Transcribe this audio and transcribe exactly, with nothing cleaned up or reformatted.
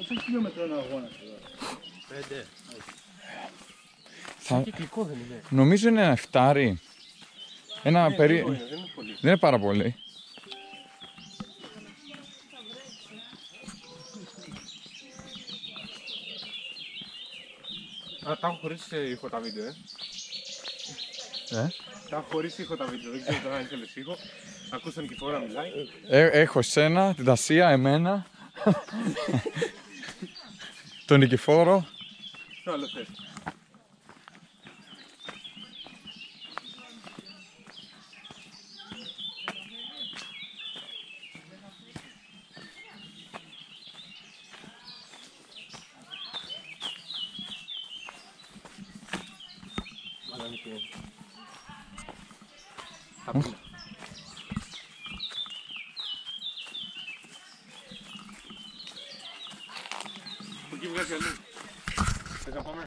Πόσα χιλιόμετρα είναι ο αγώνας εδώ? Πέντε. Θα... Κυκλικό δεν είναι? Νομίζω είναι ένα εφτάρι. Ένα Ναι, περί... λίγο είναι, δεν είναι πολύ. Δεν είναι πάρα πολύ. Α, τα έχω χωρίς ε, ήχο τα βίντεο, ε. Ε? Τα έχω χωρίς ήχο τα βίντεο, δεν ξέρω τώρα αν θέλεις ήχο. Ακούς τον Νικηφόρο να μιλάει. Ε, έχω εσένα, την Τασία, εμένα, τον Νικηφόρο. Ποιο άλλο θες? Εκεί βγάζει αλλού. Θες να πάμε?